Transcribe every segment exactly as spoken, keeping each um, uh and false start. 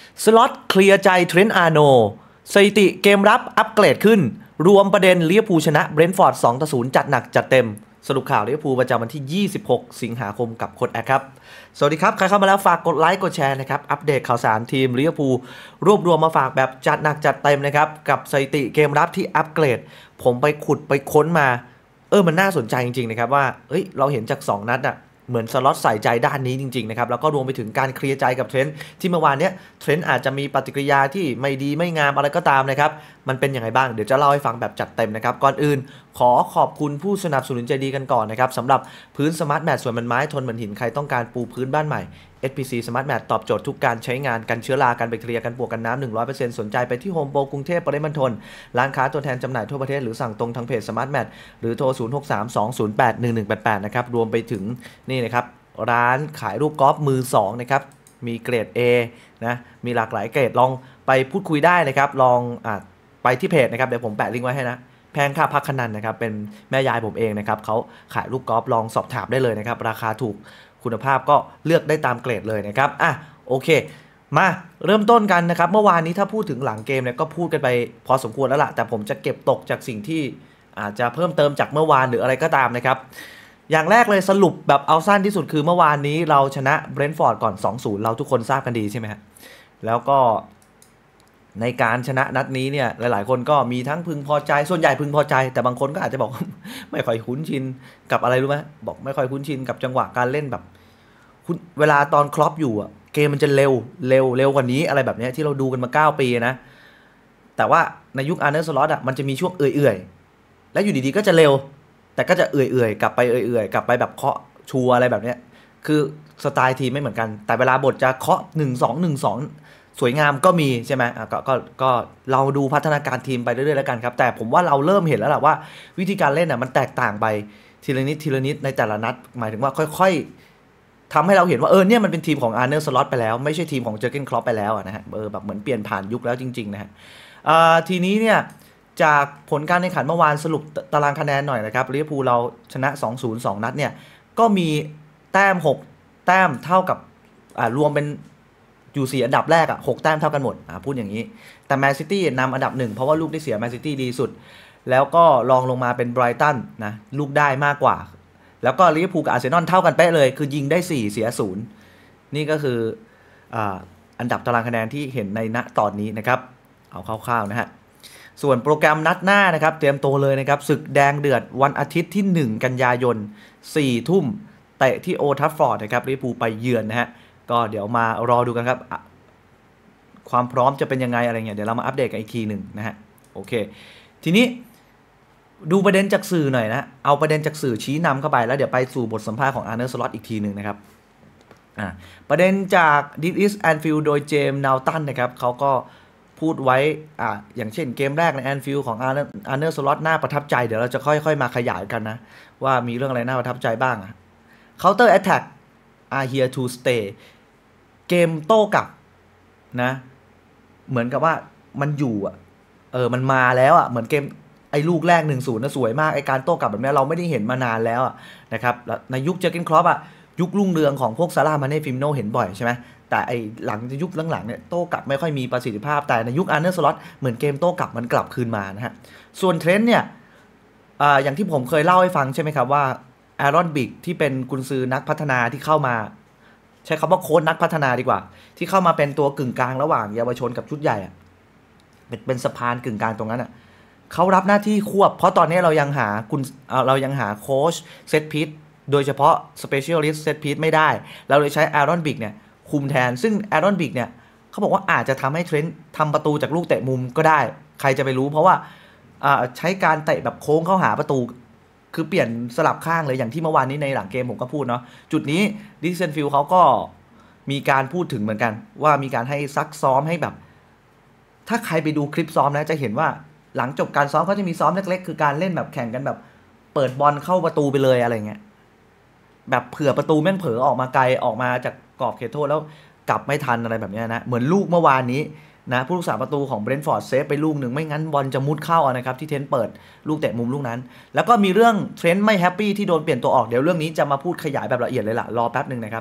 สล็อตเคลียร์ใจเทรนต์อาร์โนสถิติเกมรับอัปเกรดขึ้นรวมประเด็นลิเวอร์พูลชนะเบรนท์ฟอร์ด สองต่อศูนย์ จัดหนักจัดเต็มสรุปข่าวลิเวอร์พูลประจำวันที่ยี่สิบหกสิงหาคมกับโค้ชแอคครับสวัสดีครับใครเข้ามาแล้วฝากกดไลค์กดแชร์นะครับอัปเดตข่าวสารทีมลิเวอร์พูลรวบรวมมาฝากแบบจัดหนักจัดเต็มนะครับกับสถิติเกมรับที่อัปเกรดผมไปขุดไปค้นมาเออมันน่าสนใจจริงๆนะครับว่าเฮ้ยเราเห็นจากสองนัดอะเหมือนสล็อตใส่ใจด้านนี้จริงๆนะครับแล้วก็รวมไปถึงการเคลียร์ใจกับเทรนต์ที่เมื่อวานเนี้ยเทรนต์อาจจะมีปฏิกิริยาที่ไม่ดีไม่งามอะไรก็ตามนะครับมันเป็นยังไงบ้างเดี๋ยวจะเล่าให้ฟังแบบจัดเต็มนะครับก่อนอื่นขอขอบคุณผู้สนับสนุนใจดีกันก่อนนะครับสำหรับพื้นสมาร์ทแมทส่วนมันไม้ทนเหมือนหินใครต้องการปูพื้นบ้านใหม่ เอส พี ซี Smart Mat ตอบโจทย์ทุกการใช้งานกันเชื้อรากันแบคทีเรียกันปลวกกันน้ำ หนึ่งร้อยเปอร์เซ็นต์ สนใจไปที่โฮมโปรกรุงเทพปริมณฑลร้านค้าตัวแทนจำหน่ายทั่วประเทศหรือสั่งตรงทางเพจ Smart Mat หรือโทรศูนย์ หก สาม สอง ศูนย์ แปด หนึ่ง หนึ่ง แปด แปดนะครับรวมไปถึงนี่นะครับร้านขายรูปกอล์ฟมือสองนะครับมีเกรด A นะมีหลากหลายเกรดลองไปพูดคุยได้นะครับลองอ่ะไปที่เพจนะครับเดี๋ยวผมแปะลิงก์ไว้ให้นะแพงค่าพักขนันนะครับเป็นแม่ยายผมเองนะครับเขาขายรูปกอล์ฟลองสอบถามได้เลยนะครับราคาถูกคุณภาพก็เลือกได้ตามเกรดเลยนะครับอ่ะโอเคมาเริ่มต้นกันนะครับเมื่อวานนี้ถ้าพูดถึงหลังเกมเนี่ยก็พูดกันไปพอสมควรแล้วล่ะแต่ผมจะเก็บตกจากสิ่งที่อาจจะเพิ่มเติมจากเมื่อวานหรืออะไรก็ตามนะครับอย่างแรกเลยสรุปแบบเอาสั้นที่สุดคือเมื่อวานนี้เราชนะเบรนท์ฟอร์ดก่อน สองศูนย์ เราทุกคนทราบกันดีใช่ไหมฮะแล้วก็ในการชนะนัดนี้เนี่ยหลายๆคนก็มีทั้งพึงพอใจส่วนใหญ่พึงพอใจแต่บางคนก็อาจจะบอกไม่ค่อยคุ้นชินกับอะไรรู้ไหมบอกไม่ค่อยคุ้นชินกับจังหวะการเล่นแบบเวลาตอนคล็อปอยู่อะเกมมันจะเร็วเร็วเร็วกว่านี้อะไรแบบนี้ที่เราดูกันมาเก้าปีนะแต่ว่าในยุคอาร์เน สล็อตอะมันจะมีช่วงเอื่อยๆแล้วอยู่ดีๆก็จะเร็วแต่ก็จะเอื่อยๆกลับไปเอื่อยๆกลับไปแบบเคาะชัวอะไรแบบนี้คือสไตล์ทีมไม่เหมือนกันแต่เวลาบทจะเคาะหนึ่ง สอง หนึ่ง สองสวยงามก็มีใช่ไหมอ่ะก็ก็ก็เราดูพัฒนาการทีมไปเรื่อยๆแล้วกันครับแต่ผมว่าเราเริ่มเห็นแล้วแหละว่าวิธีการเล่นอ่ะมันแตกต่างไปทีละนิดทีละนิดในแต่ละนัดหมายถึงว่าค่อยๆทำให้เราเห็นว่าเออเนี่ยมันเป็นทีมของอาร์เน สล็อตไปแล้วไม่ใช่ทีมของเจอร์เกนคล็อปไปแล้วนะฮะเออแบบเหมือนเปลี่ยนผ่านยุคแล้วจริงๆนะฮะอ่าทีนี้เนี่ยจากผลการแข่งขันเมื่อวานสรุปตารางคะแนนหน่อยนะครับลิเวอร์พูลเราชนะ สองศูนย์ สอง นัดเนี่ยก็มีแต้มหกแต้มเท่ากับอ่ารวมเป็นอยู่สี่อันดับแรกอ่ะหกแต้มเท่ากันหมดอ่าพูดอย่างนี้แต่แมนซิตี้นำอันดับหนึ่งเพราะว่าลูกได้เสียแมนซิตี้ดีสุดแล้วก็รองลงมาเป็นไบรตันนะลูกได้มากกว่าแล้วก็ลิเวอร์พูลกับอาร์เซนอลเท่ากันเป๊ะเลยคือยิงได้สี่เสียศูนย์นี่ก็คืออ่าอันดับตารางคะแนนที่เห็นในณตอนนี้นะครับเอาคร่าวๆนะฮะส่วนโปรแกรมนัดหน้านะครับเตรียมตัวเลยนะครับศึกแดงเดือดวันอาทิตย์ที่หนึ่งกันยายนสี่ทุ่มเตะที่โอลด์แทราฟฟอร์ดนะครับลิเวอร์พูลไปเยือนนะฮะก็เดี๋ยวมารอดูกันครับความพร้อมจะเป็นยังไงอะไรเงี้ยเดี๋ยวเรามาอัปเดตกันอีกทีหนึ่งนะฮะโอเคทีนี้ดูประเด็นจากสื่อหน่อยนะเอาประเด็นจากสื่อชี้นำเข้าไปแล้วเดี๋ยวไปสู่บทสัมภาษณ์ของอาร์เน สล็อตอีกทีหนึ่งนะครับอ่าประเด็นจาก This is Anfield โดยเจมส์ นาลตันนะครับเขาก็พูดไว้อ่าอย่างเช่นเกมแรกในแอนฟิลด์ของอาร์เน สล็อตน่าประทับใจเดี๋ยวเราจะค่อยๆมาขยายกันนะว่ามีเรื่องอะไรน่าประทับใจบ้างอ่ะ Counter Attack are here to stay เกมโต้กลับนะเหมือนกับว่ามันอยู่อ่ะเออมันมาแล้วอ่ะเหมือนเกมไอ้ลูกแรก หนึ่งศูนย์ นะสวยมากไอ้การโต้กลับแบบนี้เราไม่ได้เห็นมานานแล้วอ่ะนะครับในยุคเจอร์เกนคล็อปอ่ะยุครุ่งเรืองของพวกซาร่า มาเน่ ฟิร์มิโน่เห็นบ่อยใช่ไหมแต่ไอ้หลังยุคหลังๆเนี่ยโต้กลับไม่ค่อยมีประสิทธิภาพแต่ในยุคอาร์เน สล็อตเหมือนเกมโต้กลับมันกลับคืนมานะฮะส่วนเทรนต์เนี่ยอ่าอย่างที่ผมเคยเล่าให้ฟังใช่ไหมครับว่าแอรอนบิกที่เป็นกุนซือนักพัฒนาที่เข้ามาใช้คำว่าโค้ชนักพัฒนาดีกว่าที่เข้ามาเป็นตัวกึ่งกลางระหว่างเยาวชนกับชุดใหญ่อะเป็นเป็นสะพานกึ่งกลางตรงนั้นอะเขารับหน้าที่ควบเพราะตอนนี้เรายังหาคุณเรายังหาโค้ชเซตพีซโดยเฉพาะสเปเชียลิสต์เซตพีซไม่ได้เราเลยใช้แอรอนบิกเนี่ยคุมแทนซึ่งแอรอนบิกเนี่ยเขาบอกว่าอาจจะทำให้เทรนต์ทำประตูจากลูกเตะมุมก็ได้ใครจะไปรู้เพราะว่าใช้การเตะแบบโค้งเข้าหาประตูคือเปลี่ยนสลับข้างเลยอย่างที่เมื่อวานนี้ในหลังเกมผมก็พูดเนาะจุดนี้ดิเซนฟิลด์เขาก็มีการพูดถึงเหมือนกันว่ามีการให้ซักซ้อมให้แบบถ้าใครไปดูคลิปซ้อมนะจะเห็นว่าหลังจบการซ้อมเขาจะมีซ้อมเล็กๆคือการเล่นแบบแข่งกันแบบเปิดบอลเข้าประตูไปเลยอะไรเงี้ยแบบเผื่อประตูแม่งเผลอออกมาไกลออกมาจากกรอบเขตโทษแล้วกลับไม่ทันอะไรแบบนี้นะเหมือนลูกเมื่อวานนี้นะผู้รักษาประตูของเบรนท์ฟอร์ดเซฟไปลูกหนึ่งไม่งั้นบอลจะมุดเข้านะครับที่เทนเปิดลูกเตะมุมลูกนั้นแล้วก็มีเรื่องเทรนต์ไม่แฮปปี้ที่โดนเปลี่ยนตัวออกเดี๋ยวเรื่องนี้จะมาพูดขยายแบบละเอียดเลยล่ะรอแป๊บนึงนะครับ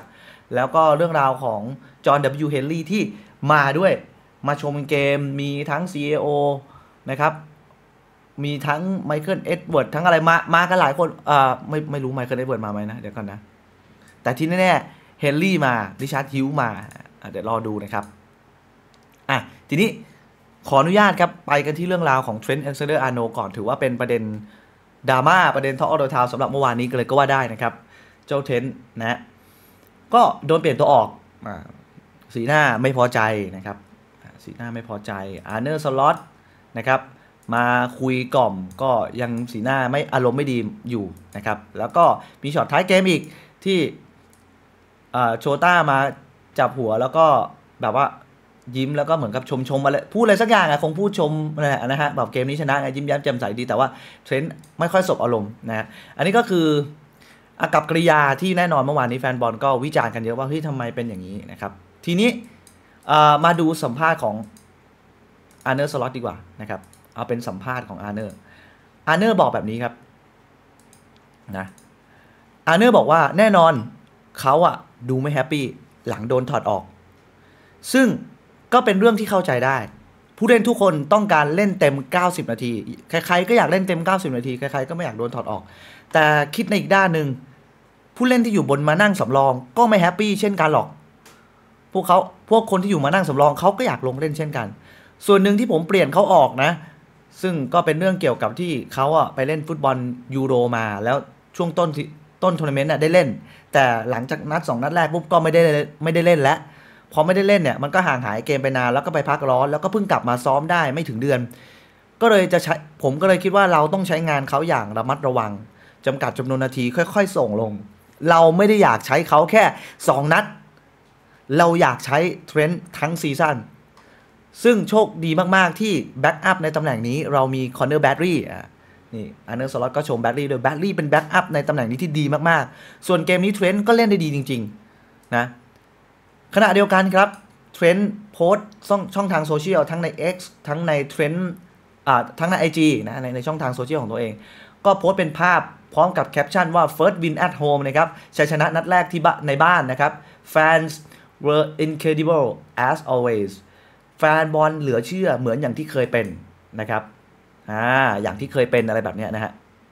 แล้วก็เรื่องราวของจอห์น ดับเบิลยู เฮนรี่ที่มาด้วยมาชมเกมมีทั้ง ซี อี โอ นะครับมีทั้งไมเคิลเอ็ดเวิร์ดทั้งอะไรมามากันหลายคนอ่าไม่ไม่รู้ไมเคิลเอ็ดเวิร์ดมาไหมนะเดี๋ยวก่อนนะแต่ที่แน่ๆเฮนรี่มาริชาร์ดฮิวมาเดี๋ยวรอดูนะครับอ่ะทีนี้ขออนุญาตครับไปกันที่เรื่องราวของเทรนต์ แอล็กซานเดอร์ อาร์โนลด์ก่อนถือว่าเป็นประเด็นดราม่าประเด็นทอล์กออฟเดอะทาวน์สำหรับเมื่อวานนี้ก็เลยก็ว่าได้นะครับเจ้าเทรนต์นะก็โดนเปลี่ยนตัวออกสีหน้าไม่พอใจนะครับสีหน้าไม่พอใจอาร์เนอร์สล็อตนะครับมาคุยกล่อมก็ยังสีหน้าไม่อารมณ์ไม่ดีอยู่นะครับแล้วก็มีช็อตท้ายเกมอีกที่โชต้ามาจับหัวแล้วก็แบบว่ายิ้มแล้วก็เหมือนกับชมชมอะไรพูดอะไรสักอย่างอะคงพูดชมนะฮะแบบเกมนี้ชนะไงยิ้มแย้มแจ่มใสดีแต่ว่าเทรนต์ไม่ค่อยสบอารมณ์นะอันนี้ก็คืออากับกริยาที่แน่นอนเมื่อวานนี้แฟนบอลก็วิจารณ์กันเยอะว่าเฮ้ยทำไมเป็นอย่างนี้นะครับทีนี้มาดูสัมภาษณ์ของอาร์เนอร์สล็อตดีกว่านะครับเอาเป็นสัมภาษณ์ของอาร์เนอร์อาร์เนอร์บอกแบบนี้ครับนะอาร์เนอร์บอกว่าแน่นอนเขาอะดูไม่แฮปปี้หลังโดนถอดออกซึ่งก็เป็นเรื่องที่เข้าใจได้ผู้เล่นทุกคนต้องการเล่นเต็มเก้าสิบนาทีใครๆก็อยากเล่นเต็มเก้าสิบนาทีใครๆก็ไม่อยากโดนถอดออกแต่คิดในอีกด้านหนึ่งผู้เล่นที่อยู่บนมานั่งสำรองก็ไม่แฮปปี้เช่นกันหรอกพวกเขาพวกคนที่อยู่มานั่งสำรองเขาก็อยากลงเล่นเช่นกันส่วนหนึ่งที่ผมเปลี่ยนเขาออกนะซึ่งก็เป็นเรื่องเกี่ยวกับที่เขาอะไปเล่นฟุตบอลยูโรมาแล้วช่วงต้นต้นทัวร์นาเมนต์อะได้เล่นแต่หลังจากนัดสองนัดแรกปุ๊บก็ไม่ได้ไม่ได้เล่นแล้วพอไม่ได้เล่นเนี่ยมันก็ห่างหายเกมไปนานแล้วก็ไปพักร้อนแล้วก็เพิ่งกลับมาซ้อมได้ไม่ถึงเดือนก็เลยจะใช้ผมก็เลยคิดว่าเราต้องใช้งานเขาอย่างระมัดระวังจำกัดจำนวนนาทีค่อยๆส่งลงเราไม่ได้อยากใช้เขาแค่สองนัดเราอยากใช้เทรนต์ทั้งซีซั่นซึ่งโชคดีมากๆที่แบ็กอัพในตำแหน่งนี้เรามีคอนเนอร์แบดรี่อ่ะนี่อาร์เนอร์สล็อตก็ชมแบดรี่โดยแบดรี่เป็นแบ็กอัพในตำแหน่งนี้ที่ดีมากๆส่วนเกมนี้เทรนต์ก็เล่นได้ดีจริงๆนะขณะเดียวกันครับเทรนต์โพสต์ช่องช่องทางโซเชียลทั้งใน X ทั้งในเทรนต์อ่าทั้งใน ไอ จี นะในในช่องทางโซเชียลของตัวเองก็โพสต์เป็นภาพพร้อมกับแคปชั่นว่า first win at home นะครับชัยชนะนัดแรกที่ในบ้านนะครับ fans were incredible as always แฟนบอลเหลือเชื่อเหมือนอย่างที่เคยเป็นนะครับอ่าอย่างที่เคยเป็นอะไรแบบนี้นะฮะ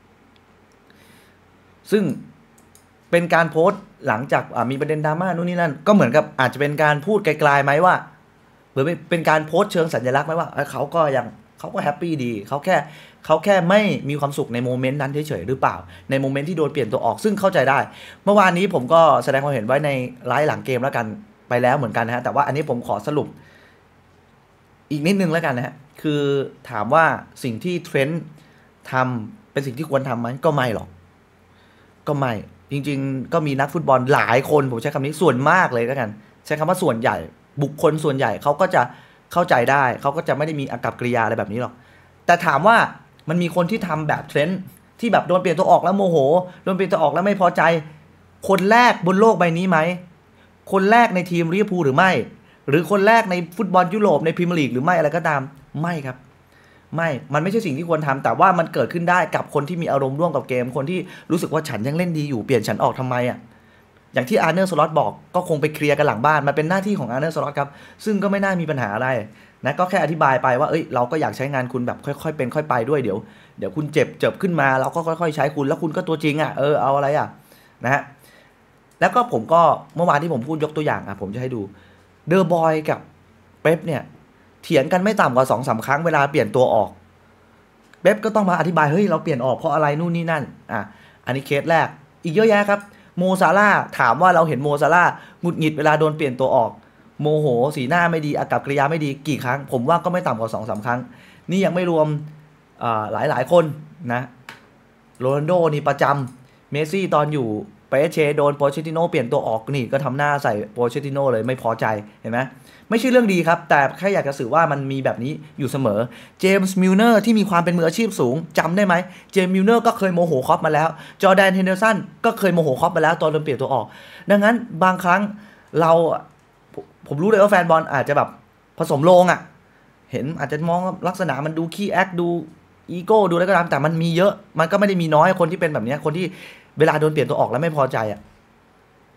ซึ่งเป็นการโพสต์หลังจากมีประเด็นดราม่านู่นนี่นั่นก็เหมือนกับอาจจะเป็นการพูดไกลๆไหมว่าหรือเป็นการโพสต์เชิงสัญลักษณ์ไหมว่าเขาก็ยังเขาก็แฮปปี้ดีเขาแค่เขาแค่ไม่มีความสุขในโมเมนต์นั้นเฉยๆหรือเปล่าในโมเมนต์ที่โดนเปลี่ยนตัวออกซึ่งเข้าใจได้เมื่อวานนี้ผมก็แสดงความเห็นไว้ในไลฟ์หลังเกมแล้วกันไปแล้วเหมือนกันนะฮะแต่ว่าอันนี้ผมขอสรุปอีกนิดนึงแล้วกันนะฮะคือถามว่าสิ่งที่เทรนต์ทำเป็นสิ่งที่ควรทำไหมก็ไม่หรอกก็ไม่จริงๆก็มีนักฟุตบอลหลายคนผมใช้คำนี้ส่วนมากเลยแล้วกันใช้คำว่าส่วนใหญ่บุคคลส่วนใหญ่เขาก็จะเข้าใจได้เขาก็จะไม่ได้มีอากับกริยาอะไรแบบนี้หรอกแต่ถามว่ามันมีคนที่ทำแบบเทรนต์ที่แบบโดนเปลี่ยนตัวออกแล้วโมโหโดนเปลี่ยนตัวออกแล้วไม่พอใจคนแรกบนโลกใบนี้ไหมคนแรกในทีมลิเวอร์พูลหรือไม่หรือคนแรกในฟุตบอลยุโรปในพรีเมียร์ลีกหรือไม่อะไรก็ตามไม่ครับไม่มันไม่ใช่สิ่งที่ควรทำแต่ว่ามันเกิดขึ้นได้กับคนที่มีอารมณ์ร่วมกับเกมคนที่รู้สึกว่าฉันยังเล่นดีอยู่เปลี่ยนฉันออกทำไมอ่ะอย่างที่อาร์เนอร์สล็อตบอกก็คงไปเคลียร์กันหลังบ้านมันเป็นหน้าที่ของอาร์เนอร์สล็อตครับซึ่งก็ไม่น่ามีปัญหาอะไรนะก็แค่อธิบายไปว่าเอ้ยเราก็อยากใช้งานคุณแบบค่อยๆเป็นค่อยไปด้วยเดี๋ยวเดี๋ยวคุณเจ็บเจ็บขึ้นมาเราก็ค่อยๆใช้คุณแล้วคุณก็ตัวจริงอ่ะเออเอาอะไรอ่ะนะฮะแล้วก็ผมก็เมื่อวานที่ผมพูดยกตัวอย่างอ่ะผมจะให้ดูเดอร์บอยกับเป๊ปเนี่ยเถียงกันไม่ต่ำกว่า สองสาม ครั้งเวลาเปลี่ยนตัวออกเป๊ปก็ต้องมาอธิบายเฮ้ยเราเปลี่ยนออกเพราะอะไรนู่นนี่นั่นอ่ะอันนี้เคสแรกอีกเยอะแยะครับโมซาร่าถามว่าเราเห็นโมซาร่าหงุดหงิดเวลาโดนเปลี่ยนตัวออกโมโหสีหน้าไม่ดีอากับกริยาไม่ดีกี่ครั้งผมว่าก็ไม่ต่ำกว่า สองสาม ครั้งนี่ยังไม่รวมหลายหลายคนนะโรนัลโดนี่ประจำเมสซี่ตอนอยู่เปเชโดนโปเชติโนเปลี่ยนตัวออกนี่ก็ทำหน้าใส่โปเชติโนเลยไม่พอใจเห็นไหมไม่ใช่เรื่องดีครับแต่แค่อยากจะสื่อว่ามันมีแบบนี้อยู่เสมอเจมส์มิลเนอร์ที่มีความเป็นมืออาชีพสูงจำได้ไหมเจมส์มิลเนอร์ก็เคยโมโหคอปมาแล้วจอร์แดนเฮนเดอร์สันก็เคยโมโหคอปมาแล้วตอนโดนเปลี่ยนตัวออกดังนั้นบางครั้งเราผมรู้เลยว่าแฟนบอลอาจจะแบบผสมโลงอ่ะเห็นอาจจะมองลักษณะมันดูขี้แอคดูอีโก้ดูอะไรก็ตามแต่มันมีเยอะมันก็ไม่ได้มีน้อยคนที่เป็นแบบนี้คนที่เวลาโดนเปลี่ยนตัวออกแล้วไม่พอใจอ่ะ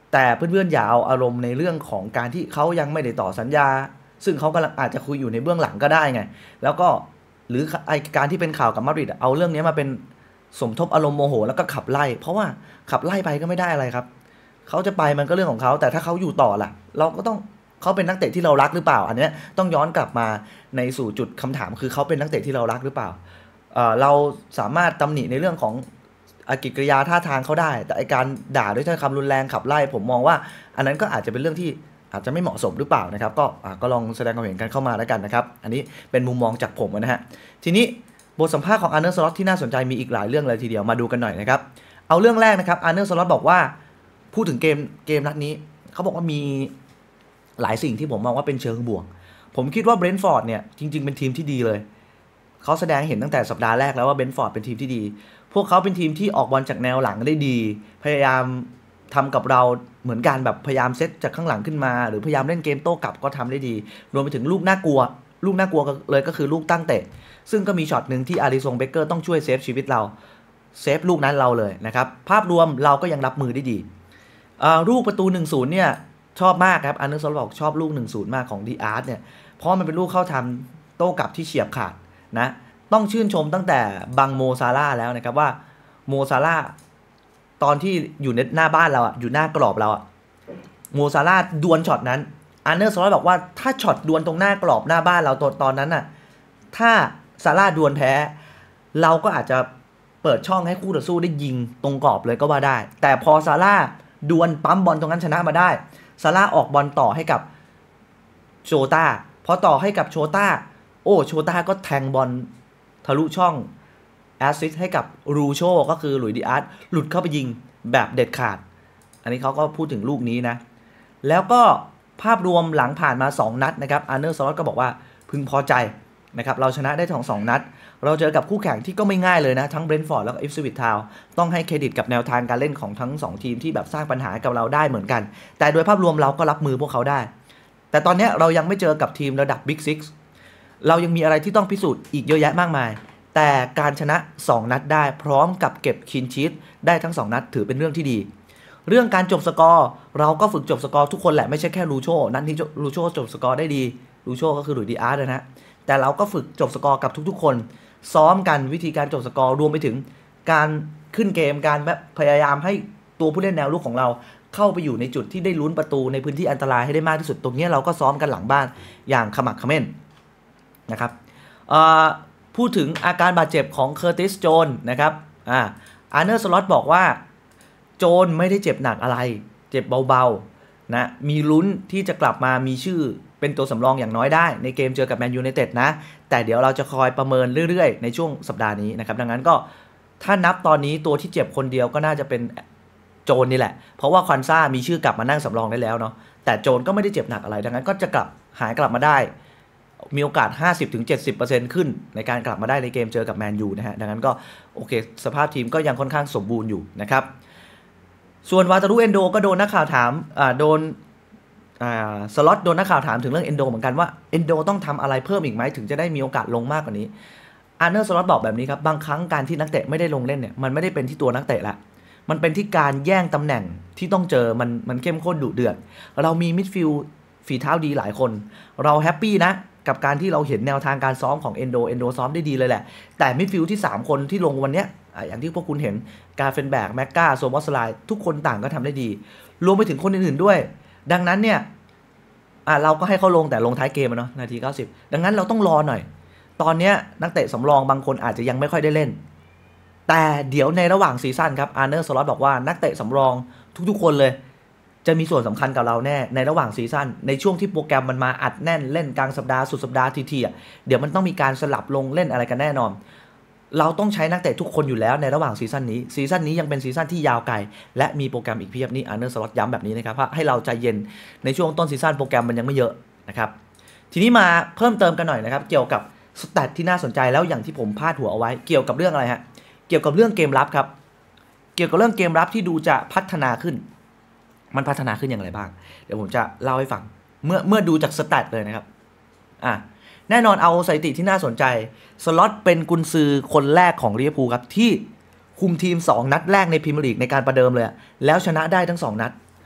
แต่เพื่อนๆอย่าเอาอารมณ์ในเรื่องของการที่เขายังไม่ได้ต่อสัญญาซึ่งเขากำลังอาจจะคุยอยู่ในเบื้องหลังก็ได้ไงแล้วก็หรือไอการที่เป็นข่าวกับมาดริดเอาเรื่องนี้มาเป็นสมทบอารมณ์โมโหแล้วก็ขับไล่เพราะว่าขับไล่ไปก็ไม่ได้อะไรครับเขาจะไปมันก็เรื่องของเขาแต่ถ้าเขาอยู่ต่อล่ะเราก็ต้องเขาเป็นนักเตะที่เรารักหรือเปล่าอันนี้ต้องย้อนกลับมาในสู่จุดคำถามคือเขาเป็นนักเตะที่เรารักหรือเปล่า เอ่อเราสามารถตำหนิในเรื่องของอากิริยาท่าทางเขาได้แต่ไอการด่าด้วยถ้อยคำรุนแรงขับไล่ผมมองว่าอันนั้นก็อาจจะเป็นเรื่องที่อาจจะไม่เหมาะสมหรือเปล่านะครับก็ก็ลองแสดงความเห็นกันเข้ามาแล้วกันนะครับอันนี้เป็นมุมมองจากผมนะฮะทีนี้บทสัมภาษณ์ของอาร์เนอร์สล็อตที่น่าสนใจมีอีกหลายเรื่องเลยทีเดียวมาดูกันหน่อยนะครับเอาเรื่องแรกนะครับอาร์เนอร์สล็อตบอกว่าพูดถึงเกมเกมนัดนี้เขาบอกว่ามีหลายสิ่งที่ผมมองว่าเป็นเชิงบวกผมคิดว่าเบรนท์ฟอร์ดเนี่ยจริงๆเป็นทีมที่ดีเลยเขาแสดงเห็นตั้งแต่สัปดาห์แรกแล้วว่าเบรนท์ฟอร์ดเป็นทีมที่ดีพวกเขาเป็นทีมที่ออกบอลจากแนวหลังได้ดีพยายามทำกับเราเหมือนกันแบบพยายามเซตจากข้างหลังขึ้นมาหรือพยายามเล่นเกมโต้กลับก็ทำได้ดีรวมไปถึงลูกน่ากลัวลูกน่ากลัวเลยก็คือลูกตั้งเตะซึ่งก็มีช็อตหนึ่งที่อาริซงเบเกอร์ต้องช่วยเซฟชีวิตเราเซฟลูกนั้นเราเลยนะครับภาพรวมเราก็ยังรับมือได้ดีลูกประตู หนึ่งศูนย์ เนี่ยชอบมากครับอาร์เนอร์สล็อตบอกชอบลูก หนึ่งศูนย์ มากของดีอาร์ตเนี่ยเพราะมันเป็นลูกเข้าทำโต้กลับที่เฉียบขาดนะต้องชื่นชมตั้งแต่บังโมซาร่าแล้วนะครับว่าโมซาร่าตอนที่อยู่ในหน้าบ้านเราอ่ะอยู่หน้ากรอบเราอ่ะโมซาร่าดวลช็อตนั้นอาร์เนอร์สล็อตบอกว่าถ้าช็อตดวลตรงหน้ากรอบหน้าบ้านเราตอนตอนนั้นน่ะถ้าซาร่าดวลแพ้เราก็อาจจะเปิดช่องให้คู่ต่อสู้ได้ยิงตรงกรอบเลยก็ว่าได้แต่พอซาร่าดวลปั๊มบอลตรงนั้นชนะมาได้ซาร่าออกบอลต่อให้กับโชต้าพอต่อให้กับโชต้าโอ้โชต้าก็แทงบอลทะลุช่องแอสซิสต์ให้กับรูโชก็คือหลุยส์ดิอาร์ตหลุดเข้าไปยิงแบบเด็ดขาดอันนี้เขาก็พูดถึงลูกนี้นะแล้วก็ภาพรวมหลังผ่านมาสองนัดนะครับอาร์เนอร์สล็อตก็บอกว่าพึงพอใจนะครับเราชนะได้ทั้งสองนัดเราเจอกับคู่แข่งที่ก็ไม่ง่ายเลยนะทั้งเบรนท์ฟอร์ดแล้วก็อิฟสวิททาวน์ต้องให้เครดิตกับแนวทางการเล่นของทั้งสองทีมที่แบบสร้างปัญหากับเราได้เหมือนกันแต่โดยภาพรวมเราก็รับมือพวกเขาได้แต่ตอนนี้เรายังไม่เจอกับทีมระดับบิ๊กซิกส์เรายังมีอะไรที่ต้องพิสูจน์อีกเยอะแยะมากมายแต่การชนะสองนัดได้พร้อมกับเก็บคลีนชีทได้ทั้งสองนัดถือเป็นเรื่องที่ดีเรื่องการจบสกอร์เราก็ฝึกจบสกอร์ทุกคนแหละไม่ใช่แค่ลูโชนัดที่ลูโชจบสกอร์ได้ดีลูโชก็คือหลุยส์ดิอาร์ตนะฮะแต่เราก็ฝึกจบสกอร์กับทุกๆคนซ้อมกันวิธีการจบสกอร์รวมไปถึงการขึ้นเกมการแบบพยายามให้ตัวผู้เล่นแนวลุกของเราเข้าไปอยู่ในจุดที่ได้ลุ้นประตูในพื้นที่อันตรายให้ได้มากที่สุดตรงนี้เราก็ซ้อมกันหลังบ้านอย่างขมักเขม้นนะครับพูดถึงอาการบาดเจ็บของเคอร์ติสโจนนะครับอ่าอาร์เนอร์สล็อตบอกว่าโจนไม่ได้เจ็บหนักอะไรเจ็บเบาๆนะมีลุ้นที่จะกลับมามีชื่อเป็นตัวสำรองอย่างน้อยได้ในเกมเจอกับแมนยูไนเต็ดนะแต่เดี๋ยวเราจะคอยประเมินเรื่อยๆในช่วงสัปดาห์นี้นะครับดังนั้นก็ถ้านับตอนนี้ตัวที่เจ็บคนเดียวก็น่าจะเป็นโจนนี่แหละเพราะว่าควันซ่ามีชื่อกลับมานั่งสำรองได้แล้วเนาะแต่โจนก็ไม่ได้เจ็บหนักอะไรดังนั้นก็จะกลับหายกลับมาได้มีโอกาส ห้าสิบถึงเจ็ดสิบเปอร์เซ็นต์ ขึ้นในการกลับมาได้ในเกมเจอกับแมนยูนะฮะดังนั้นก็โอเคสภาพทีมก็ยังค่อนข้างสมบูรณ์อยู่นะครับส่วนวาตารุเอนโดก็โดนนักข่าวถามอ่าโดนอ่าสล็อตโดนนักข่าวถามถึงเรื่องเอนโดเหมือนกันว่าเอนโดต้องทำอะไรเพิ่มอีกไหมถึงจะได้มีโอกาสลงมากกว่านี้อาร์เนอร์สล็อตบอกแบบนี้ครับบางครั้งการที่นักเตะไม่ได้ลงเล่นเนี่ยมันไม่ได้เป็นที่ตัวนักเตะละมันเป็นที่การแย่งตำแหน่งที่ต้องเจอมันมันเข้มข้นดุเดือดเรามีมิดฟิลด์ฝีเท้าดีหลายคนเราแฮปปี้นะกับการที่เราเห็นแนวทางการซ้อมของเอนโดเอนโดซ้อมได้ดีเลยแหละแต่มิดฟิลด์ที่สามคนที่ลงวันนี้อย่างที่พวกคุณเห็นกาเฟนแบกแมกกาโซมอสไลน์ทุกคนต่างก็ทำได้ดีรวมไปถึงคนอื่นๆด้วยดังนั้นเนี่ยอ่ะเราก็ให้เขาลงแต่ลงท้ายเกมเนาะนาทีเก้าสิบดังนั้นเราต้องรอหน่อยตอนนี้นักเตะสำรองบางคนอาจจะยังไม่ค่อยได้เล่นแต่เดี๋ยวในระหว่างซีซั่นครับอาร์เนอร์สล็อตบอกว่านักเตะสำรองทุกๆคนเลยจะมีส่วนสำคัญกับเราแน่ในระหว่างซีซั่นในช่วงที่โปรแกรมมันมาอัดแน่นเล่นกลางสัปดาห์สุดสัปดาห์ทีๆอ่ะเดี๋ยวมันต้องมีการสลับลงเล่นอะไรกันแน่นอนเราต้องใช้นักเตะทุกคนอยู่แล้วในระหว่างซีซั่นนี้ซีซั่นนี้ยังเป็นซีซั่นที่ยาวไกลและมีโปรแกรมอีกเพียบนี่อาร์เนอร์สล็อตย้ำแบบนี้นะครับให้เราใจเย็นในช่วงต้นซีซั่นโปรแกรมมันยังไม่เยอะนะครับทีนี้มาเพิ่มเติมกันหน่อยนะครับเกี่ยวกับสแตทที่น่าสนใจแล้วอย่างที่ผมพาดหัวเอาไว้เกี่ยวกับเรื่องอะไรฮะเกี่ยวกับเรื่องเกมรับครับเกี่ยวกับเรื่องเกมรับที่ดูจะพัฒนาขึ้นมันพัฒนาขึ้นอย่างไรบ้างเดี๋ยวผมจะเล่าให้ฟังเมื่อเมื่อดูจากสแตทเลยนะครับอ่ะแน่นอนเอาสถิติที่น่าสนใจสล็อตเป็นกุนซือคนแรกของลิเวอร์พูลครับที่คุมทีมสองนัดแรกในพรีเมียร์ลีกในการประเดิมเลยแล้วชนะได้ทั้งสองนัด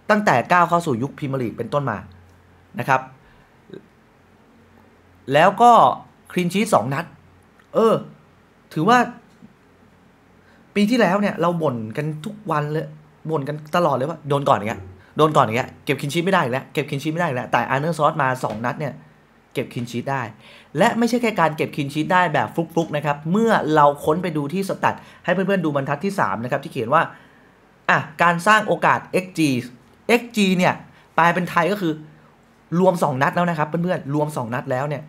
ตั้งแต่ก้าวเข้าสู่ยุคพรีเมียร์ลีกเป็นต้นมานะครับแล้วก็คลีนชีทสองนัดเออถือว่าปีที่แล้วเนี่ยเราบ่นกันทุกวันเลยบ่นกันตลอดเลยว่าโดนก่อนอย่างเงี้ยโดนก่อนอย่างเงี้ยเก็บคลีนชีทไม่ได้แล้วเก็บคลีนชีทไม่ได้แล้วแต่อาร์เนอร์ซอสมาสองนัดเนี่ยเก็บคลีนชีทได้และไม่ใช่แค่การเก็บคลีนชีทได้แบบฟลุกๆนะครับเมื่อเราค้นไปดูที่สแตทให้เพื่อนๆดูบรรทัดที่สามนะครับที่เขียนว่าอ่ะการสร้างโอกาส เอ็กซ์ จี เอ็กซ์ จี เนี่ยแปลเป็นไทยก็คือรวมสองนัดแล้วนะครับเพื่อนๆรวมสองนัดแล้วเนี่ย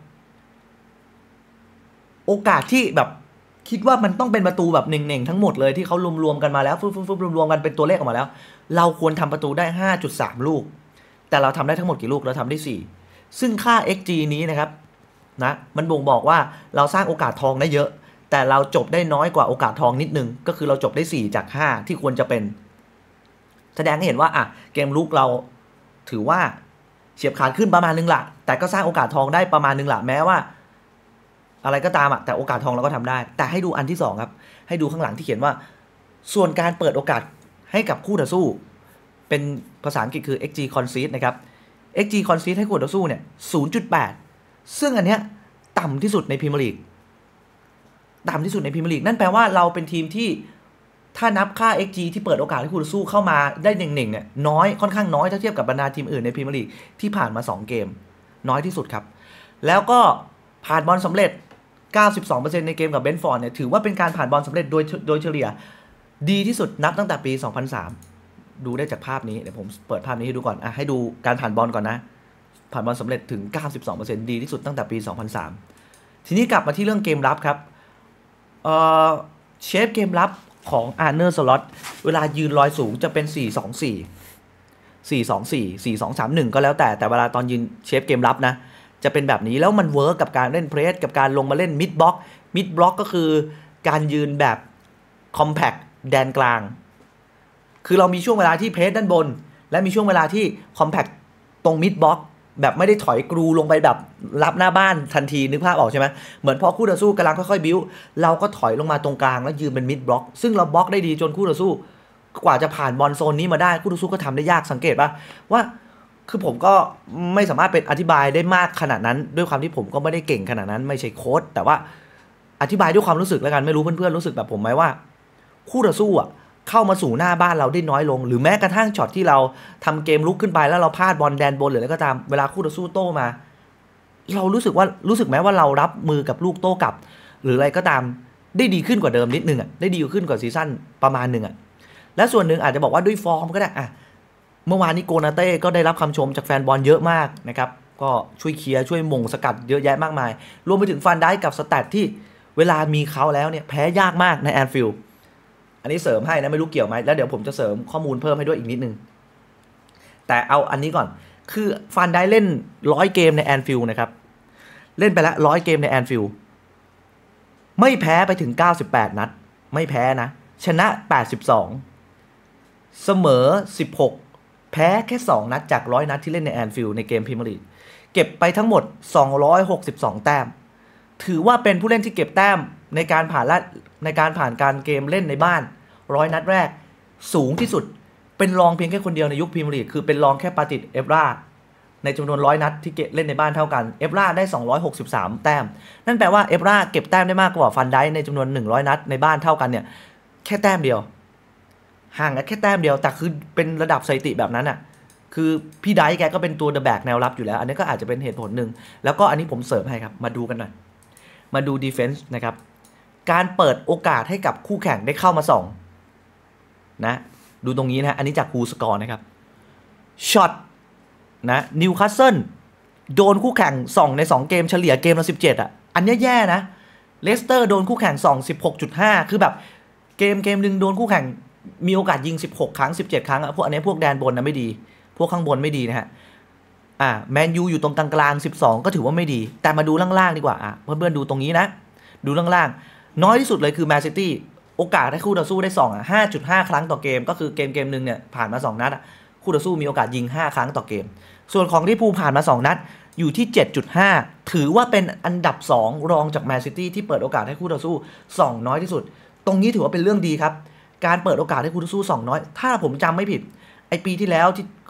โอกาสที่แบบคิดว่ามันต้องเป็นประตูแบบเน่งๆทั้งหมดเลยที่เขารวมๆกันมาแล้วฟุบๆๆรวมๆกันเป็นตัวเลขออกมาแล้วเราควรทำประตูได้ ห้าจุดสาม ลูกแต่เราทำได้ทั้งหมดกี่ลูกเราทำได้สี่ซึ่งค่า เอ็กซ์ จี นี้นะครับนะมันบ่งบอกว่าเราสร้างโอกาสทองได้เยอะแต่เราจบได้น้อยกว่าโอกาสทองนิดนึงก็คือเราจบได้สี่จากห้าที่ควรจะเป็นแสดงให้เห็นว่าอ่ะเกมลุกเราถือว่าเฉียบขาดขึ้นประมาณนึงละแต่ก็สร้างโอกาสทองได้ประมาณนึงละแม้ว่าอะไรก็ตามอ่ะแต่โอกาสทองเราก็ทำได้แต่ให้ดูอันที่สองครับให้ดูข้างหลังที่เขียนว่าส่วนการเปิดโอกาสให้กับคู่ต่อสู้เป็นภาษาอังกฤษคือ เอ็กซ์ จี concede นะครับ เอ็กซ์ จี concede ให้คู่ต่อสู้เนี่ย ศูนย์จุดแปด ซึ่งอันเนี้ยต่ำที่สุดในพรีเมียร์ลีกต่ำที่สุดในพรีเมียร์ลีกนั่นแปลว่าเราเป็นทีมที่ถ้านับค่า เอ็กซ์ จี ที่เปิดโอกาสให้คู่ต่อสู้เข้ามาได้เน่งๆเนี่ยน้อยค่อนข้างน้อยถ้าเทียบกับบรรดาทีมอื่นในพรีเมียร์ลีกที่ผ่านมาสองเกมน้อยที่สุดครับแล้วก็ผ่านบอลสำเร็จ เก้าสิบสองเปอร์เซ็นต์ ในเกมกับเบรนท์ฟอร์ดเนี่ยถือว่าเป็นการผ่านบอลสำเร็จโดยโดยเฉลี่ยดีที่สุดนับตั้งแต่ปีสองพันสามดูได้จากภาพนี้เดี๋ยวผมเปิดภาพนี้ให้ดูก่อนอ่ะให้ดูการผ่านบอลก่อนนะผ่านบอลสำเร็จถึง เก้าสิบสองเปอร์เซ็นต์ ดีที่สุดตั้งแต่ปีสองพันสามทีนี้กลับมาที่เรื่องเกมรับครับเอ่อเชฟเกมรับของอาร์เนอร์สล็อตเวลายืนลอยสูงจะเป็น สี่ สอง สี่ สี่ สอง สี่ สี่ สอง สาม หนึ่ง ก็แล้วแต่แต่เวลาตอนยืนเชฟเกมรับนะจะเป็นแบบนี้แล้วมันเวิร์กกับการเล่นเพรสกับการลงมาเล่นมิดบล็อกมิดบล็อกก็คือการยืนแบบคอมแพคแดนกลางคือเรามีช่วงเวลาที่เพรสด้านบนและมีช่วงเวลาที่คอมแพคตรงมิดบล็อกแบบไม่ได้ถอยกรูลงไปแบบรับหน้าบ้านทันทีนึกภาพออกใช่ไหมเหมือนพอคู่ต่อสู้กำลังค่อยๆบิ้วเราก็ถอยลงมาตรงกลางแล้วยืนเป็นมิดบล็อกซึ่งเราบล็อกได้ดีจนคู่ต่อสู้กว่าจะผ่านบอลโซนนี้มาได้คู่ต่อสู้ก็ทำได้ยากสังเกตป่ะว่าคือผมก็ไม่สามารถเป็นอธิบายได้มากขนาดนั้นด้วยความที่ผมก็ไม่ได้เก่งขนาดนั้นไม่ใช่โค้ชแต่ว่าอธิบายด้วยความรู้สึกแล้วกันไม่รู้เพื่อนๆรู้สึกแบบผมไหมว่าคู่ต่อสู้อ่ะเข้ามาสู่หน้าบ้านเราได้น้อยลงหรือแม้กระทั่งช็อตที่เราทำเกมลุกขึ้นไปแล้วเราพลาดบอลแดนบนหรืออะไรก็ตามเวลาคู่ต่อสู้โต้มาเรารู้สึกว่ารู้สึกไหมว่าเรารับมือกับลูกโต้กลับหรืออะไรก็ตามได้ดีขึ้นกว่าเดิมนิดนึงอ่ะได้ดีขึ้นกว่าซีซั่นประมาณนึงอ่ะและส่วนหนึ่งอาจจะบอกว่าด้วยฟอร์มก็ได้อ่ะเมื่อวานนี้โกนาเต้ก็ได้รับคำชมจากแฟนบอลเยอะมากนะครับก็ช่วยเคลียร์ช่วยมงสกัดเยอะแยะมากมายรวมไปถึงฟันได้กับสแตทที่เวลามีเขาแล้วเนี่ยแพ้ยากมากในแอนฟิลด์อันนี้เสริมให้นะไม่รู้เกี่ยวไหมแล้วเดี๋ยวผมจะเสริมข้อมูลเพิ่มให้ด้วยอีกนิดนึงแต่เอาอันนี้ก่อนคือฟันได้เล่นร้อยเกมในแอนฟิลด์นะครับเล่นไปแล้วร้อยเกมในแอนฟิลด์ไม่แพ้ไปถึงเก้าสิบแปดนัดไม่แพ้นะชนะแปดสิบสองเสมอสิบหกแพ้แค่สองนัดจากร้อยนัดที่เล่นในแอนฟิลด์ในเกมพรีเมียร์ลีกเก็บไปทั้งหมดสองร้อยหกสิบสองแต้มถือว่าเป็นผู้เล่นที่เก็บแต้มในการผ่านละในการผ่านการเกมเล่นในบ้านร้อยนัดแรกสูงที่สุดเป็นรองเพียงแค่คนเดียวในยุคพรีเมียร์ลีกคือเป็นรองแค่ปาติดเอฟราในจำนวนร้อยนัดที่เล่นในบ้านเท่ากันเอฟราได้สองร้อยหกสิบสามแต้มนั่นแปลว่าเอฟราเก็บแต้มได้มากกว่าฟันได้ในจำนวนหนึ่งร้อยนัดในบ้านเท่ากันเนี่ยแค่แต้มเดียวห่างกันแค่แต้มเดียวแต่คือเป็นระดับสถิติแบบนั้นอ่ะคือพี่ไดแกก็เป็นตัวเดอะแบกแนวรับอยู่แล้วอันนี้ก็อาจจะเป็นเหตุผลหนึ่งแล้วก็อันนี้ผมเสริมให้ครับมาดูกันหน่อยมาดูดีเฟนส์นะครับการเปิดโอกาสให้กับคู่แข่งได้เข้ามาส่องนะดูตรงนี้นะอันนี้จากคูสกอร์นะครับช็อตนะนิวคาสเซิลโดนคู่แข่งส่องในสองเกมเฉลี่ยเกมละสิบเจ็ดอ่ะอันนี้แย่นะเลสเตอร์โดนคู่แข่งส่อง สิบหกจุดห้า คือแบบเกมเกมนึงโดนคู่แข่งมีโอกาสยิงสิบหกครั้งสิบเจ็ดครั้งอ่ะพวกอันนี้พวกแดนบนนะไม่ดีพวกข้างบนไม่ดีนะฮะอ่าแมนยูอยู่ตรงกลางๆสิบสองก็ถือว่าไม่ดีแต่มาดูล่างๆดีกว่าอ่ะเพื่อนๆดูตรงนี้นะดูล่างๆน้อยที่สุดเลยคือแมนซิตี้โอกาสให้คู่ต่อสู้ได้สองอ่ะ ห้าจุดห้า ครั้งต่อเกมก็คือเกมเกมนึงเนี่ยผ่านมาสองนัดอ่ะคู่ต่อสู้มีโอกาสยิงห้าครั้งต่อเกมส่วนของลิเวอร์พูลผ่านมาสองนัดอยู่ที่ เจ็ดจุดห้า ถือว่าเป็นอันดับสองรองจากแมนซิตี้ที่เปิดโอกาสให้คู่ต่อสู้ส่องน้อยที่สุดตรงนี้ถือว่าเป็นเรื่องดีครับการเปิดโอกาสให้คู่ต่อสู้ส่องน้อยถ้าผมจำไม่ผิดไอปีที่แล้วที่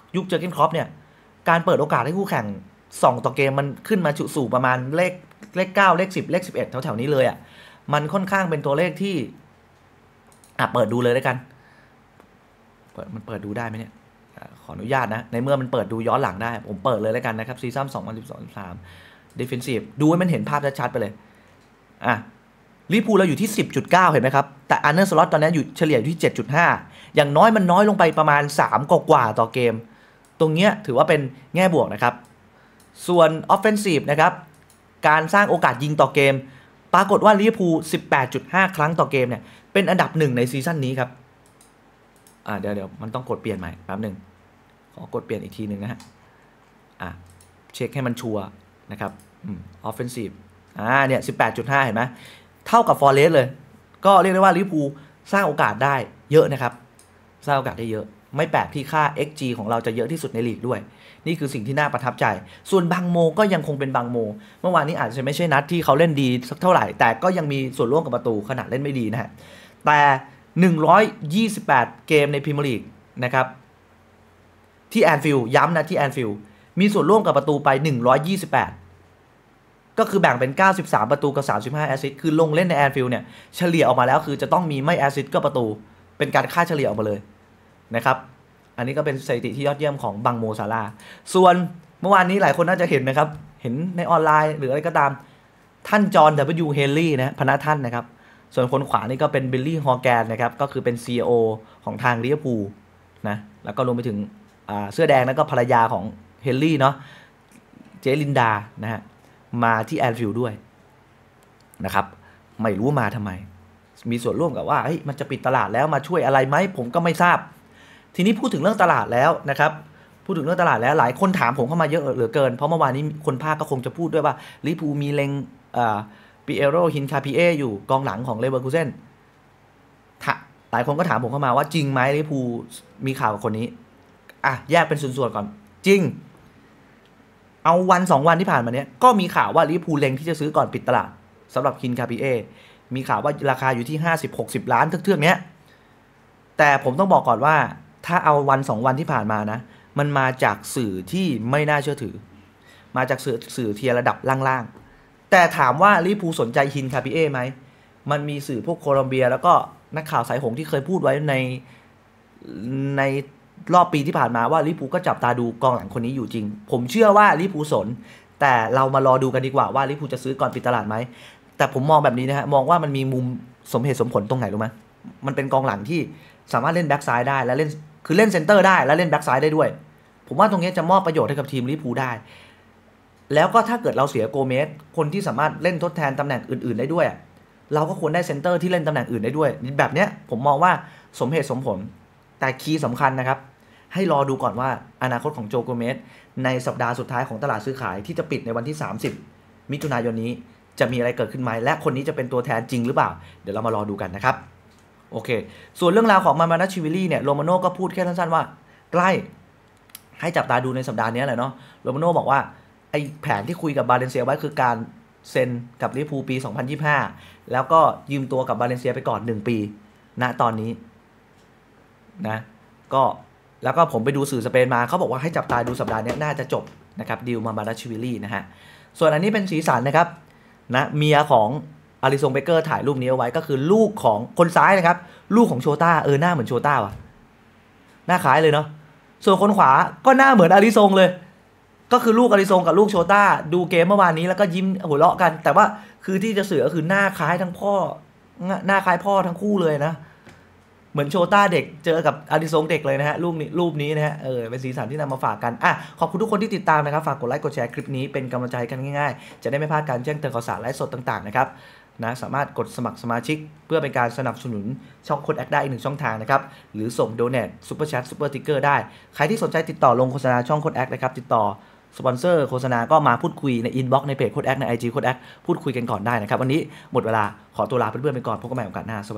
ยุคเจอร์เก้นคล็อปเนี่ยการเปิดโอกาสให้คู่แข่งส่องต่อเกมมันขึ้นมาสู่ประมาณเลขเลขเก้าเลขสิบเลขสิบเอ็ดแถวๆนี้เลยอ่ะมันค่อนข้างเป็นตัวเลขที่อ่ะเปิดดูเลยแล้วกันเปิดมันเปิดดูได้ไหมเนี่ยขออนุญาตนะในเมื่อมันเปิดดูย้อนหลังได้ผมเปิดเลยแล้วกันนะครับซีซั่นสองพันสิบสอง สิบสาม Defensive ดูให้มันเห็นภาพชัดๆไปเลยอ่ะลิเวอร์พูลเราอยู่ที่ สิบจุดเก้า เห็นไหมครับแต่อันเดอร์สล็อตตอนนี้อยู่เฉลี่ยอยู่ที่ เจ็ดจุดห้า อย่างน้อยมันน้อยลงไปประมาณสามกว่าต่อเกมตรงเนี้ยถือว่าเป็นแง่บวกนะครับส่วน Offensive นะครับการสร้างโอกาสยิงต่อเกมปรากฏว่าลิเวอร์พูล สิบแปดจุดห้า ครั้งต่อเกมเนี่ยเป็นอันดับหนึ่งในซีซั่นนี้ครับอ่าเดี๋ยวเดี๋ยวมันต้องกดเปลี่ยนใหม่แป๊บหนึ่งขอกดเปลี่ยนอีกทีหนึ่งนะฮะอ่ะเช็คให้มันชัวร์นะครับอืม Offensive อ่าเนี่ย สิบแปดจุดห้า เห็นไหมเท่ากับฟอร์เรสต์เลยก็เรียกได้ว่าลิเวอร์พูลสร้างโอกาสได้เยอะนะครับสร้างโอกาสได้เยอะไม่แปลกที่ค่า เอ็กซ์ จี ของเราจะเยอะที่สุดในลีกด้วยนี่คือสิ่งที่น่าประทับใจส่วนบางโมก็ยังคงเป็นบางโมเมื่อวานนี้อาจจะไม่ใช่นัดที่เขาเล่นดีสักเท่าไหร่แต่ก็ยังมีส่วนร่วมกับประตูขนาดเล่นไม่ดีนะฮะแต่หนึ่งร้อยยี่สิบแปดเกมในพรีเมียร์ลีกนะครับที่แอนฟิลด์ย้ำนะที่แอนฟิลด์มีส่วนร่วมกับประตูไปหนึ่งร้อยยี่สิบแปดก็คือแบ่งเป็นเก้าสิบสามประตูกับสามสิบห้าแอสซิสต์คือลงเล่นในแอนฟิลด์เนี่ยเฉลี่ยออกมาแล้วคือจะต้องมีไม่แอสซิสต์ก็ประตูเป็นการค่าเฉลี่ยออกมาเลยนะครับอันนี้ก็เป็นสถิติที่ยอดเยี่ยมของบังโมซาลาส่วนเมื่อวานนี้หลายคนน่าจะเห็นนะครับเห็นในออนไลน์หรืออะไรก็ตามท่านจอห์น ดับเบิลยู เฮนรี่นะพนักท่านนะครับส่วนคนขวานี่ก็เป็นบิลลี่ฮอร์แกนนะครับก็คือเป็น ซี อี โอ ของทางลิเวอร์พูลนะแล้วก็รวมไปถึงเสื้อแดงแล้วก็ภรรยาของเฮนรี่เนาะเจลินดานะฮะมาที่แอนฟิลด์ด้วยนะครับไม่รู้มาทำไมมีส่วนร่วมกับว่าเฮ้ยมันจะปิดตลาดแล้วมาช่วยอะไรไหมผมก็ไม่ทราบทีนี้พูดถึงเรื่องตลาดแล้วนะครับพูดถึงเรื่องตลาดแล้วหลายคนถามผมเข้ามาเยอะเหลือเกินเพราะเมื่อวานนี้คนภาคก็คงจะพูดด้วยว่าลิเวอร์พูลมีเล็งปิเอโรฮินคาปิเออยู่กองหลังของเลเวอร์คูเซ่นหลายคนก็ถามผมเข้ามาว่าจริงไหมลิเวอร์พูลมีข่าวกับคนนี้อ่ะแยกเป็นส่วนๆก่อนจริงเอาวันสองวันที่ผ่านมาเนี้ยก็มีข่าวว่าลิเวอร์พูลเล็งที่จะซื้อก่อนปิดตลาดสำหรับฮินคาปิเอมีข่าวว่าราคาอยู่ที่ห้าสิบ หกสิบล้านเทื่องๆเนี้ยแต่ผมต้องบอกก่อนว่าถ้าเอาวันสองวันที่ผ่านมานะมันมาจากสื่อที่ไม่น่าเชื่อถือมาจากสื่อสื่อเทียร์ระดับล่างๆแต่ถามว่าลิเวอร์พูลสนใจฮินคาปิเอไหมมันมีสื่อพวกโคลอมเบียแล้วก็นักข่าวสายหงที่เคยพูดไว้ในในรอบปีที่ผ่านมาว่าลิเวอร์พูลก็จับตาดูกองหลังคนนี้อยู่จริงผมเชื่อว่าลิเวอร์พูลสนแต่เรามารอดูกันดีกว่าว่าลิเวอร์พูลจะซื้อก่อนปิดตลาดไหมแต่ผมมองแบบนี้นะฮะมองว่ามันมีมุมสมเหตุสมผลตรงไหนรู้ไหมมันเป็นกองหลังที่สามารถเล่นแบ็กซ้ายได้และเล่นคือเล่นเซนเตอร์ได้และเล่นแบ็กซ้ายได้ด้วยผมว่าตรงนี้จะมอบประโยชน์ให้กับทีมลิเวอร์พูลได้แล้วก็ถ้าเกิดเราเสียโกเมสคนที่สามารถเล่นทดแทนตำแหน่งอื่นๆได้ด้วยเราก็ควรได้เซนเตอร์ที่เล่นตำแหน่งอื่นได้ด้วยแบบเนี้ยผมมองว่าสมเหตุสมผลแต่คีย์สำคัญนะครับให้รอดูก่อนว่าอนาคตของโจโกเมสในสัปดาห์สุดท้ายของตลาดซื้อขายที่จะปิดในวันที่สามสิบมิถุนายนนี้จะมีอะไรเกิดขึ้นไหมและคนนี้จะเป็นตัวแทนจริงหรือเปล่าเดี๋ยวเรามารอดูกันนะครับโอเคส่วนเรื่องราวของมามานาชิวิลี่เนี่ยโรมาโน่ก็พูดแค่สั้นๆว่าใกล้ให้จับตาดูในสัปดาห์นี้แหละเนาะโรมาโน่บอกว่าไอ้แผนที่คุยกับบาเลนเซียไว้คือการเซ็นกับลิเวอร์พูลปีสองพันยี่สิบห้าแล้วก็ยืมตัวกับบาเลนเซียไปก่อนหนึ่งปีณตอนนี้นะก็แล้วก็ผมไปดูสื่อสเปนมาเขาบอกว่าให้จับตาดูสัปดาห์นี้น่าจะจบนะครับดีลมามานาชิวิลี่นะฮะส่วนอันนี้เป็นสีสันนะครับนะเมียของอาริซงเบเกอร์ถ่ายรูปนี้เอาไว้ก็คือลูกของคนซ้ายนะครับลูกของโชต้าเออหน้าเหมือนโชต้าว่ะหน้าคล้ายเลยเนาะส่วนคนขวาก็หน้าเหมือนอาริซงเลยก็คือลูกอาริซงกับลูกโชต้าดูเกมเมื่อวานนี้แล้วก็ยิ้มหัวเราะกันแต่ว่าคือที่จะเสือก็คือหน้าคล้ายทั้งพ่อหน้าคล้ายพ่อทั้งคู่เลยนะเหมือนโชต้าเด็กเจอกับอาริซงเด็กเลยนะฮะรูปนี้รูปนี้นะฮะเออเป็นสีสันที่นำมาฝากกันอ่ะขอบคุณทุกคนที่ติดตามนะครับฝากกดไลค์กดแชร์คลิปนี้เป็นกำลังใจกันง่ายๆจะได้ไม่พลาดการแจ้งเตือนข่าวสารไลฟ์สดต่างๆนะครับนะสามารถกดสมัครสมาชิกเพื่อเป็นการสนับสนุนช่องโค้ดแอคได้อีกหนึ่งช่องทางนะครับหรือส่งโดเนทซุปเปอร์แชทซุปเปอร์ติ๊กเกอร์ได้ใครที่สนใจติดต่อลงโฆษณาช่องโค้ดแอคนะครับติดต่อสปอนเซอร์โฆษณาก็มาพูดคุยในอินบ็อกซ์ในเพจโค้ดแอคใน ไอ จี โค้ดแอคพูดคุยกันก่อนได้นะครับวันนี้หมดเวลาขอตัวลาเพื่อนๆไปก่อนพบกันใหม่โอกาสหน้า